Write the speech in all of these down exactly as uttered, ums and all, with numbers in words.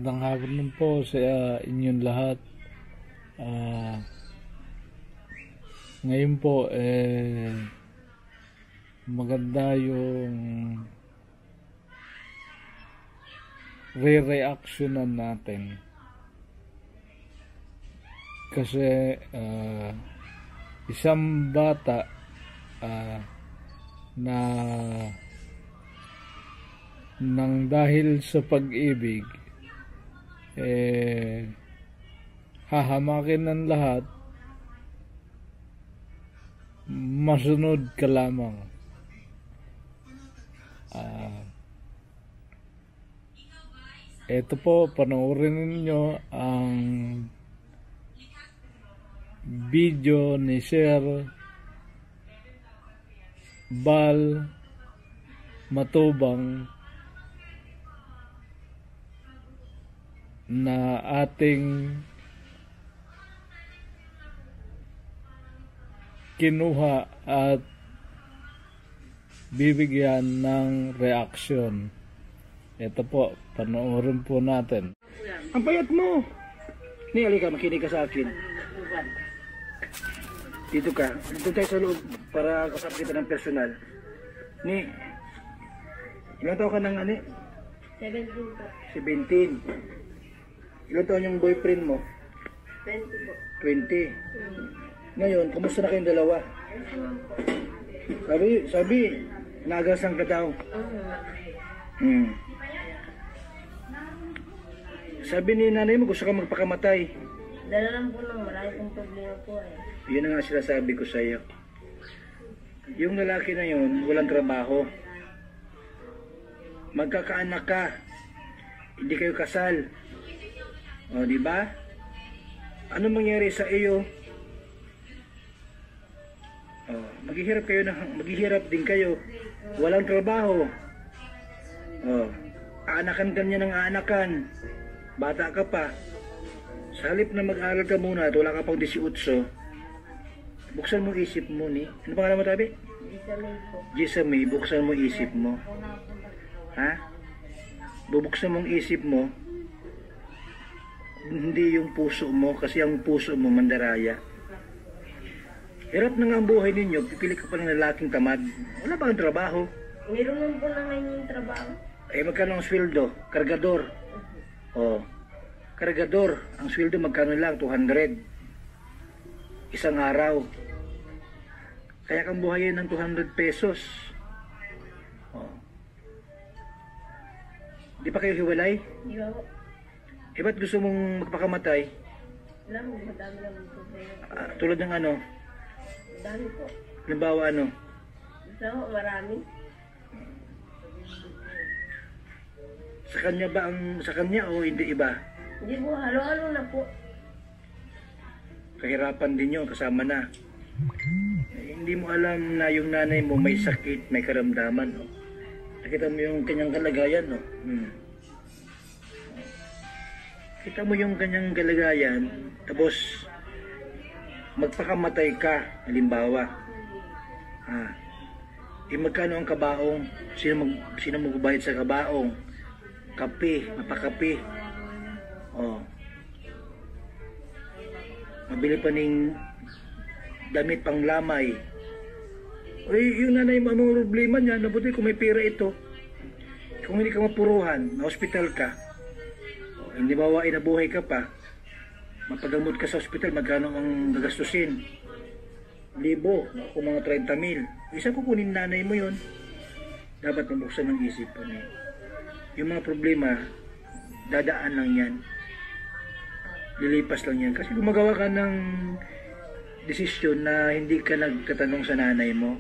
Magandang hapon po sa inyong lahat. Uh, ngayon po, eh, maganda yung re-reactionan natin. Kasi uh, isang bata uh, na nang dahil sa pag-ibig eh hahamakin ng lahat, masunod ka lamang. Uh, eto po, panoorin ninyo ang video ni Sir Bal Matubang na ating kinuha at bibigyan ng reaksyon. Ito po, panoorin po natin. Ang payat mo! Ni, halika, makinig ka sa akin. Dito ka, dito tayo sa loob para kasama kita ng personal. Ni, ilang taon ka ng ani? seventeen po. seventeen. Ilang taon yung boyfriend mo? twenty po. twenty. Hmm. Ngayon, kumusta na kayong dalawa? Sabi, sabi, naagasan ka daw. Uh-huh. Hmm. Sabi ni nanay mo, gusto ka magpakamatay. Dala lang po ng marami pong problema po eh. Yun ang nga sinasabi ko sa iyo. Yung lalaki na yun, walang trabaho. Magkakaanak ka. Hindi kayo kasal. O, di ba? Ano mangyari sa iyo? O, maghihirap kayo na, maghihirap din kayo. Walang trabaho. O, aanakan ka niya ng aanakan. Bata ka pa. Sa halip na mag-aral ka muna at wala ka pang eighteen, buksan mo isip mo ni. Ano pangalan mo, tabi? Gisamay po. Gisamay, buksan mo isip mo. Ha? Bubuksan mong isip mo, hindi yung puso mo, kasi ang puso mo mandaraya. Hirap na nga ang buhay ninyo, pipili ka pa ng lalaking tamad. Wala pa kang trabaho. Meron naman po na ngayon yung trabaho. Eh, magkano ang sweldo? Kargador. Oh, kargador. Ang sweldo magkano lang? two hundred. Isang araw. Kaya kang buhayin ng two hundred pesos. Oh. Di pa kayo hiwalay? Di ba po? Eh, ba't gusto mong magpakamatay? Wala mo, madami lang po. Ah, tulad ng ano? Madami po. Halimbawa ano? Gusto ko, marami. Sa kanya ba ang sa kanya o hindi iba? Hindi po, halo-halo na po. Kahirapan din yun, kasama na. Eh, hindi mo alam na yung nanay mo may sakit, may karamdaman. No? Nakita mo yung kanyang kalagayan, no? Hmm. Kita mo yung kanyang kalagayan, tapos magpakamatay ka, halimbawa. Ha. Eh, magkano ang kabaong? Sino, mag, sino magbabayad sa kabaong? Kape, mapakape. Oh. Mabili pa ning damit pang lamay. Uy, yung nanay mo, anong problema niya? Nabuti kung may pera ito. Kung hindi ka mapuruhan, na hospital ka, oh, hindi bawain na buhay ka pa, mapagamot ka sa hospital, magkano ang gagastusin? Libo, o mga thirty mil. Isa kukunin nanay mo yon. Dapat mabuksan ng isip mo na yung mga problema, dadaan lang yan. Lilipas lang yan. Kasi gumagawa ka ng desisyon na hindi ka nagtatanong sa nanay mo.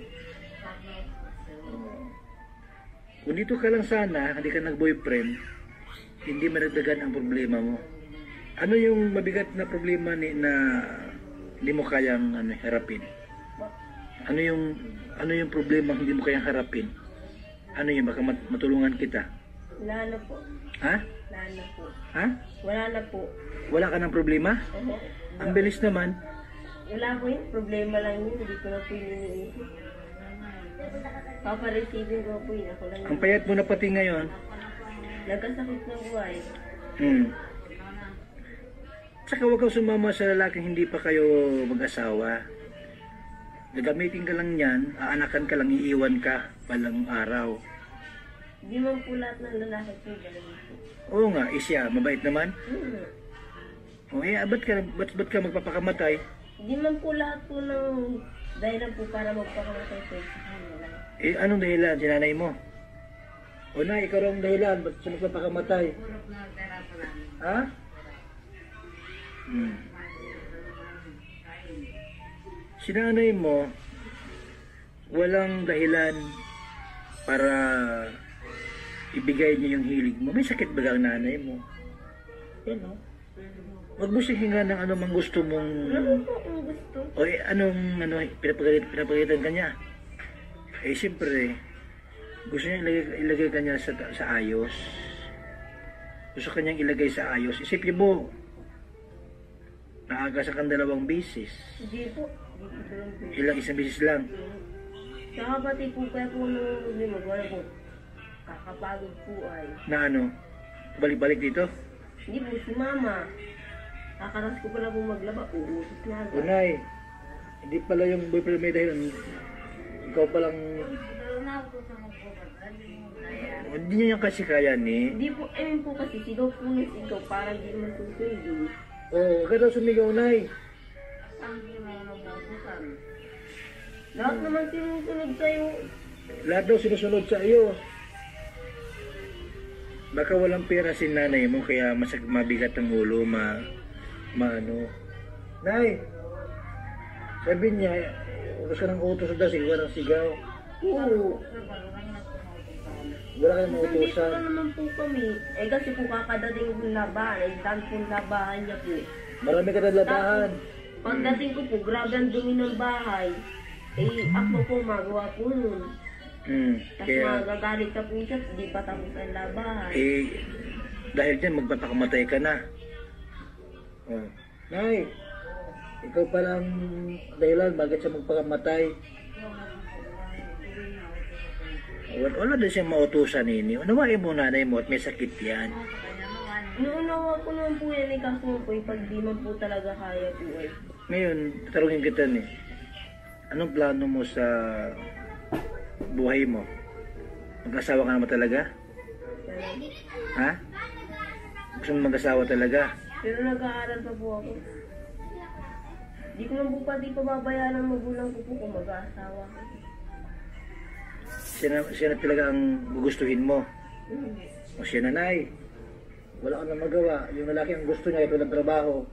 Kung dito ka lang sana, hindi ka nag-boyfriend, hindi managdagan ang problema mo. Ano yung mabigat na problema ni, na hindi mo kayang ano, harapin? Ano yung ano yung problema hindi mo kayang harapin? Ano yung baka mat- matulungan kita? Wala na po. Ha? Wala na po. Ha? Wala na po. Wala ka ng problema? Uh-huh. Ang bilis naman. Wala po yun. Problema lang yun. Hindi ko na po yun iniisip. Papa-receiving ko po yun. Ako lang Ang payat mo na pati ngayon. Nagkasakit ng buhay. Hmm. Tsaka huwag kang sumama sa lalaking hindi pa kayo mag-asawa. Gagamitin ka lang yan, aanakan ka lang, iiwan ka palang araw. Hindi man po lahat ng lalaki po ganun po. Oo nga, isya, mabait naman. Hmm. O eh, ba't ka, ba't, ba't ka magpapakamatay? Hindi man po lahat po ng dahilan po para magpakamatay po sa kanila. Eh, anong dahilan, sinanay mo? O na, ikaw raw ang dahilan, ba't siya magpapakamatay? Ha? Hmm. Sinanay mo, walang dahilan para ibigay niya yung hilig mo. May sakit ba ang nanay mo? Yan o. Huwag mo siya hinga ng anumang gusto mong... Ano po ang gusto? O eh, anong ano, pinapagalitan, pinapagalitan ka niya? Eh, siyempre, gusto niya ilagay, ilagay ka niya sa, sa ayos. Gusto ka niyang ilagay sa ayos. Isipin mo, naagasan kang dalawang bisis. Hindi po. Hindi po lang po. Ilang isang bisis lang. Tsaka pati po kaya po nung lumimag, wala po. Kakapagod po ay. Na ano, balik-balik dito. Hindi po, si mama. Kakaras ko pala po maglaba, uutos na agad. Unay, hindi pala yung boyfriend may dahilan. Ikaw palang... Hindi niya yung kasi kaya ni. Hindi po, ayun po kasi sigaw po na sigaw para di naman susundo. Oo, oh, huwag ka daw sumigaw, Nay. Lahat naman sinusunod sa'yo. Lahat daw sinusunod sa iyo. Baka walang pera si nanay mo kaya masag mabigat ang ulo, ma... maano. Nay! Sabi niya, utos ka ng utos daw, sigaw ng sigaw. Oo. Wala kayong Nandito mautusan. na naman po kami. Eh kasi po kakadating po labahan. Eh, dahil po labahan niya po. Marami ka na labahan. Pagdating ko po, grabe ang dumi ng bahay. Eh, ako po magawa po nun. Hmm, Tapos kaya, magagalit ka po siya, di pa tapos ang labahan. eh, dahil dyan, magpapakamatay ka na. Oh. Nay, ikaw palang dahilan, bakit siya magpakamatay? Wala, wala din siyang mautusan nini. Unawain mo nanay mo at may sakit yan. Inuunawa ko naman po yan eh, kaso po, eh, pag di man po talaga kaya po eh. Ngayon, tatanungin kita ni, anong plano mo sa buhay mo? Mag-asawa ka naman talaga? Ha? Gusto mo mag-asawa talaga? Pero nag-aaral pa po ako. Di ko man po pati pababayaan ng magulang ko po kung mag-aasawa ko. Siya na, siya na talaga ang gugustuhin mo. Hmm. O siya nanay, wala ka na magawa. Yung lalaki ang gusto niya, ito ng trabaho.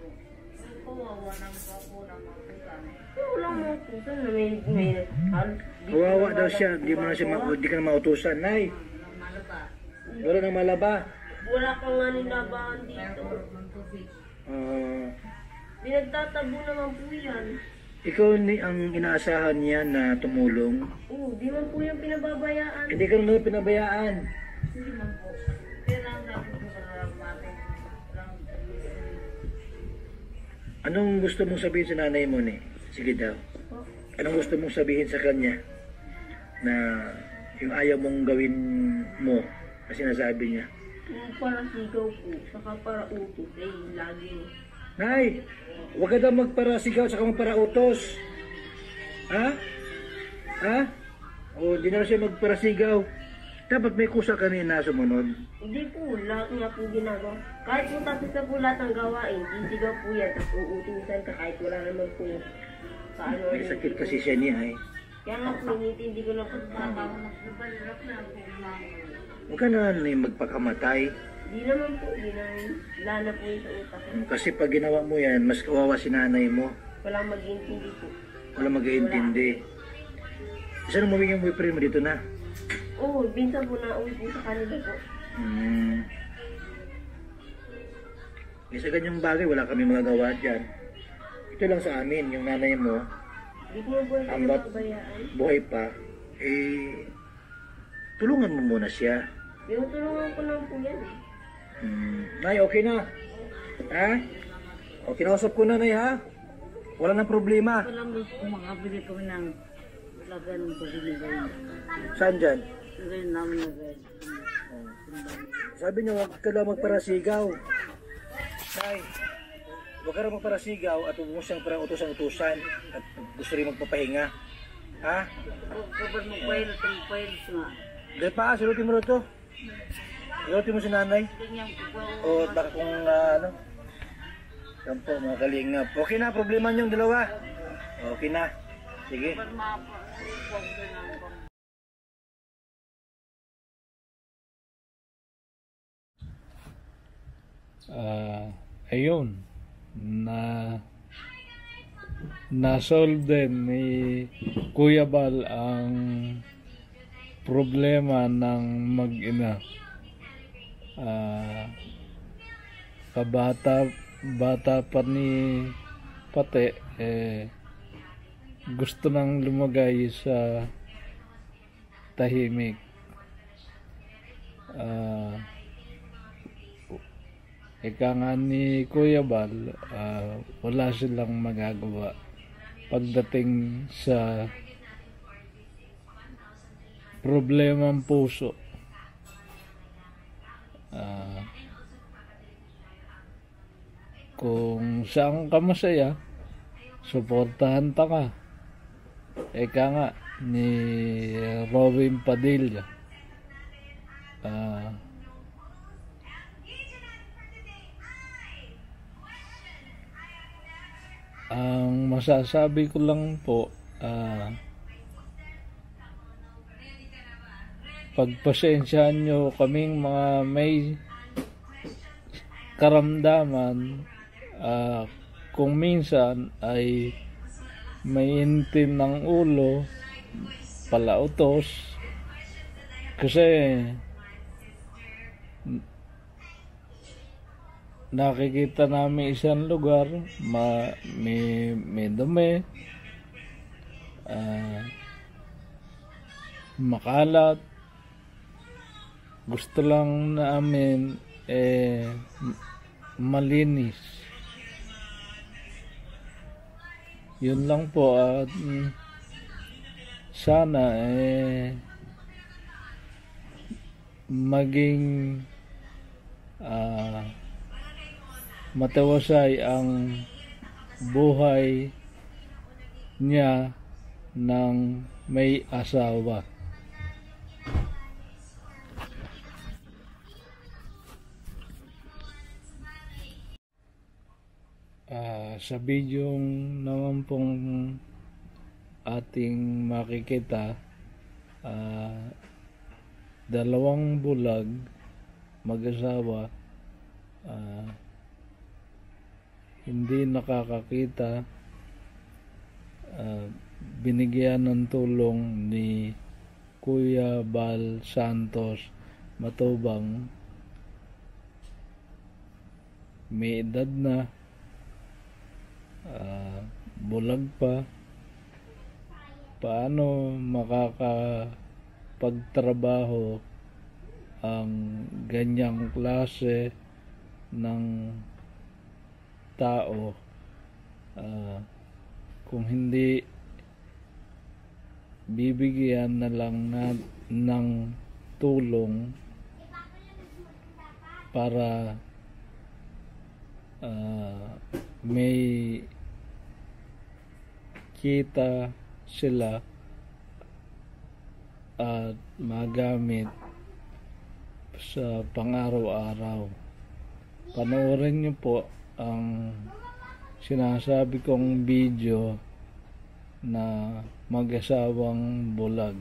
Wala mo po na may... may halos- di ko Kawawa na daw wala siya, po di mo na siya, ma- magawa. di ka na mautusan. Nay, wala nang malaba. Wala kang nga nilabahan dito. Ah, Pinagtatabo naman po yan. ikaw ni ang inaasahan niya na tumulong. Oo, di man po yung pinababayaan. Hindi ka naman pinabayaan. Anong gusto mong sabihin sa nanay mo ni? Sige daw. Oh, Anong gusto mong sabihin sa kanya na yung ayaw mong gawin mo kasi nasabi niya? yung para sigaw po, saka para utos, eh, lagi. Nay, huwag ka daw magparasigaw sa magparautos. Ha? Ha? O, di na siya magparasigaw. Dapat may kusa ka na sumunod. Hindi po, lahat nga po ginagawa. Kahit po tapos na po lahat ng gawain, sisigaw po yan, tapos uutusan ka kahit wala naman po paano. May sakit kasi siya niya eh. Kaya nga po, hindi ko lang po sabi. Huwag ka na na magpakamatay. Di naman po, di naman, lana po yung sa utak ko. Kasi pag ginawa mo yan, mas kawawa si nanay mo. Walang mag-iintindi po. Wala mag-iintindi. Saan mo yung boyfriend mo dito na? Oo, minsan po nauwi po sa kanila po. Hmm. Eh, sa ganyang bagay, wala kami magagawa dyan. Ito lang sa amin, yung nanay mo, Di ko po yung Ambat. pinababayaan. buhay pa, eh, tulungan mo muna siya. Tinutulungan ko lang po yan eh. Hmm. Nay, okay na? Ha? O, kinausap ko na, Nay, ha? Wala nang problema. Alam mo kung makabili kami ng lagan ng pagbiligay. Saan dyan? Lagay namin na red. Sabi niya, huwag ka lang magparasigaw. Nay, huwag ka rin magparasigaw at huwag mo siyang parang utusan-utusan at gusto rin magpapahinga. Ha? Kapag magpahilot, magpahilot nga. Dahil pa, silutin mo rin ito. Silutin mo si nanay. Ganyan ko po. O baka kung uh, ano. Yan po mga kalingap. Okay na, problema niyong dalawa. Okay na. Sige. Kapag mapapag ko na ako. Ah, ayun na na-solve din ni Kuya Bal ang problema ng mag-ina. Ah, kabata bata pa ni Pate eh gusto nang lumagay sa tahimik. Ah, ika nga ni Kuya Bal, uh, wala silang magagawa pagdating sa problemang puso. Uh, kung saan ka masaya, suportahan ta ka. Ika nga ni Robin Padilla. Uh, Ang masasabi ko lang po, uh, pagpasensyahan nyo kaming mga may karamdaman, uh, kung minsan ay may intim ng ulo, palautos, kasi nakikita namin isang lugar, ma, may, may dumi, uh, makalat. Gusto lang namin eh, malinis. Yun lang po at uh, sana eh, maging uh, matawasay ang buhay niya ng may asawa. Uh, sa video naman pong ating makikita, uh, dalawang bulag mag-asawa, uh, hindi nakakakita, uh, binigyan ng tulong ni Kuya Bal Santos Matubang, may edad na, uh, bulag pa, paano makakapagtrabaho ang ganyang klase ng tao uh, kung hindi bibigyan na lang na, ng tulong para uh, may kita sila at magamit sa pang-araw-araw. Panoorin niyo po ang sinasabi kong video na mag-asawang bulag.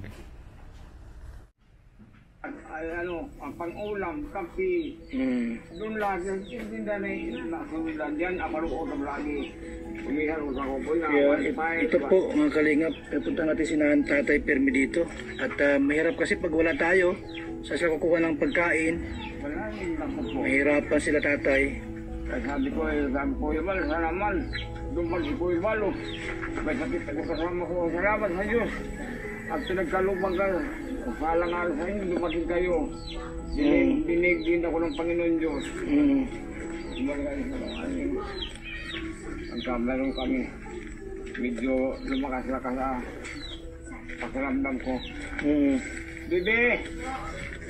Ay, ano, ang pang-ulam, kapi, Hmm. doon lagi, hindi na nasulan yan, aparuotong lagi. Umihan ko sa kuboy na, Kaya one it- five, ito po mga kalingap, pupunta natin si Nan- Tatay Permi dito. At uh, mahirap kasi pag wala tayo, sa sila kukuha ng pagkain, wala yung lakot po. mahirapan sila tatay. Kaya sabi ko, eh, sabi ko, Ibal, sa naman, doon pa si Kuya Ibal, oh. May sakit ako kasama ko, salamat sa Diyos. At pinagkalubang ka, palang araw sa inyo, dumating kayo. Dinig, Mm. dinig din ako ng Panginoon Diyos. Hmm. Ibal kayo sa amin. Ang kameron kami, medyo lumakas-lakas sa pakiramdam ko. Hmm. Bibi!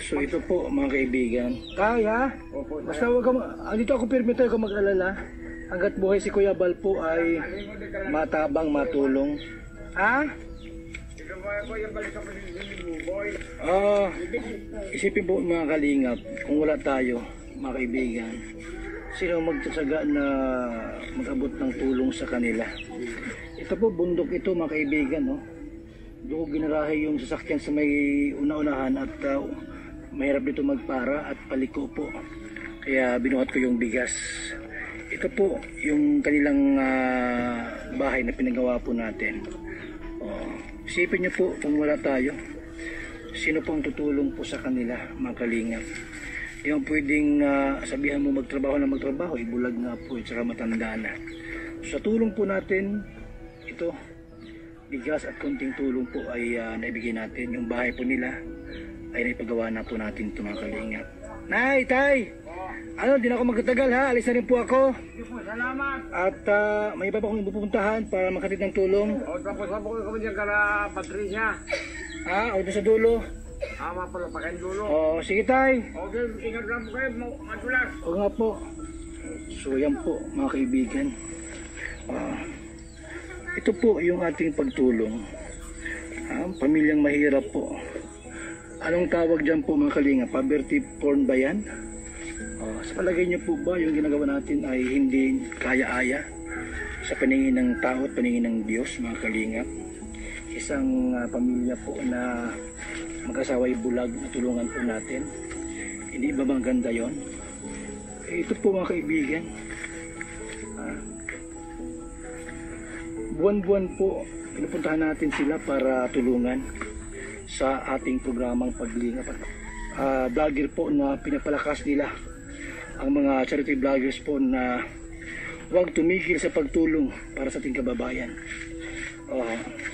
So ito po mga kaibigan. Kaya, Opo, basta wag ka, ma- andito ako pirmi tayo kung mag-alala. Hanggat buhay si Kuya Bal po ay matabang matulong. Ha? Ikaw ba ko yung balik ka pa din boy? Ah, isipin po mga kalingap, kung wala tayo, mga kaibigan, sino ang magtsatsaga na mag-abot ng tulong sa kanila? Ito po, bundok ito mga kaibigan, no? Doon ko ginarahe yung sasakyan sa may una-unahan at uh, mahirap dito magpara at paliko po. Kaya binuhat ko yung bigas. Ito po yung kanilang uh, bahay na pinagawa po natin. Oh, isipin nyo po kung wala tayo, sino pong tutulong po sa kanila mga kalingap. Yung pwedeng uh, sabihan mo magtrabaho na magtrabaho, ibulag nga po at saka matanda na. Sa tulong po natin, ito, bigas at konting tulong po ay uh, naibigay natin. Yung bahay po nila ay naipagawa na po natin ito mga kalingap. Nay, tay! Ano, di na ako magtatagal ha, alis na rin po ako. Sige po, salamat. At uh, may iba pa akong pupuntahan para makatid ng tulong. O, tapos sa bukoy ko dyan ka na Patricia. Ha, o doon sa dulo. Ama pala pa kayong dulo. O, sige tay. Okay, ingat lang po kayo, madulas. O nga po. So yan po mga kaibigan. Ah, ito po yung ating pagtulong. Ah, pamilyang mahirap po. Anong tawag dyan po mga kalinga? Poverty porn ba yan? Ah, sa palagay niyo po ba yung ginagawa natin ay hindi kaya-aya sa paningin ng tao at paningin ng Diyos mga kalinga? Isang uh, pamilya po na mag-asaway bulag na tulungan po natin. Hindi ba maganda yon? Eh, ito po mga kaibigan. Ah, buwan-buwan po pinupuntahan natin sila para tulungan sa ating programang Paglingap. Uh, vlogger po na pinapalakas nila ang mga charity vloggers po na huwag tumigil sa pagtulong para sa ating kababayan. Uh,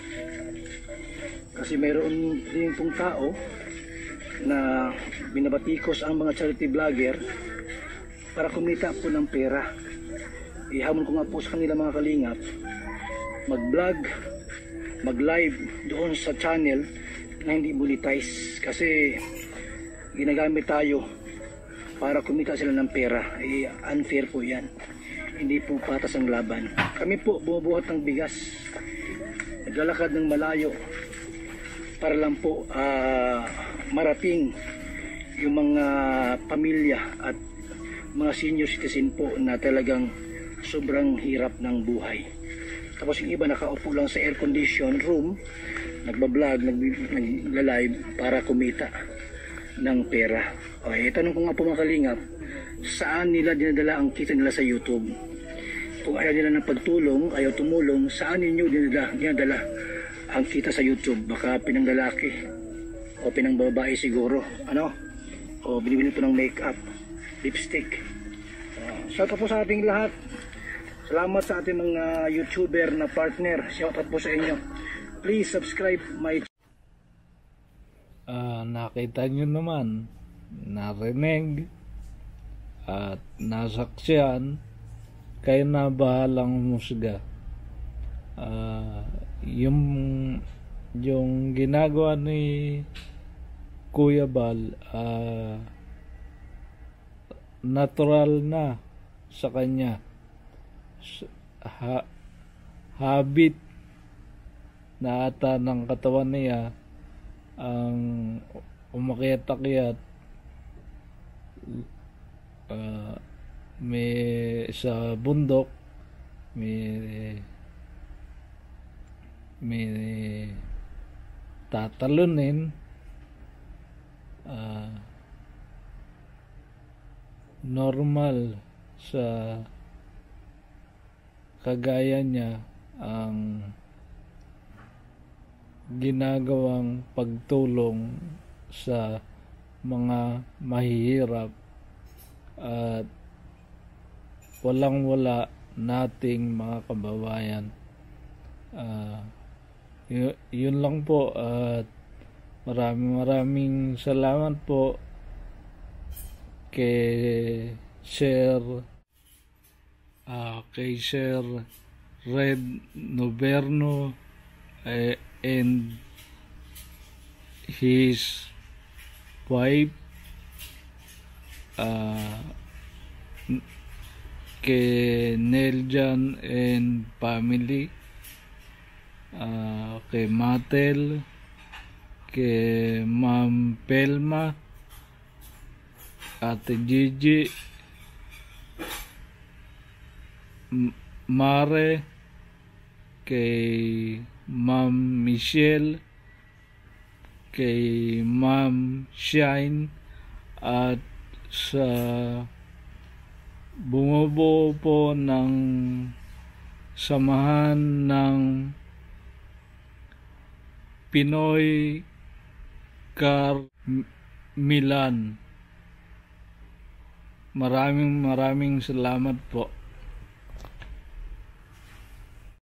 kasi mayroon din pong tao na binabatikos ang mga charity vlogger para kumita po ng pera. Ihamon ko nga po sa kanila mga kalingap, mag-vlog, mag-live doon sa channel na hindi monetize kasi ginagamit tayo para kumita sila ng pera. Eh, unfair po yan, hindi po patas ang laban. Kami po bumubuhat ng bigas, naglalakad ng malayo para lang po uh, marating yung mga pamilya at mga senior citizen po na talagang sobrang hirap ng buhay. Tapos yung iba nakaupo lang sa air condition room, nagbablog, nagla-live para kumita ng pera. Okay, tanong ko nga po mga kalingap, saan nila dinadala ang kita nila sa YouTube? Kung ayaw nila ng pagtulong, ayaw tumulong, saan ninyo dinadala, dinadala ang kita sa YouTube? Baka pinanglalaki o pinangbabae siguro, ano? O binibili po ng makeup, lipstick. Uh, shout out po sa ating lahat. Salamat sa ating mga YouTuber na partner. Shout out po sa inyo. Please subscribe my channel. Uh, nakita nyo naman, narinig at nasaksiyan, kayo na bahalang humusga. Uh, yung yung ginagawa ni Kuya Bal, uh, natural na sa kanya. Ha, habit na ata ng katawan niya ang umakyat-akyat, uh, may sa bundok, may may tatalunin, uh, normal sa kagaya niya ang ginagawang pagtulong sa mga mahihirap at walang wala nating mga kababayan. Uh, y- yun lang po at maraming maraming salamat po kay Sir uh, kay Sir Red Noverno eh, and his wife uh, kay Neljan and family, uh, kay Matel, kay Ma'am Pelma, Ate Gigi, M- Mare, kay Ma'am Michelle, kay Ma'am Shine, at sa bumubuo po ng samahan ng Pinoy Car Milan. Maraming maraming salamat po.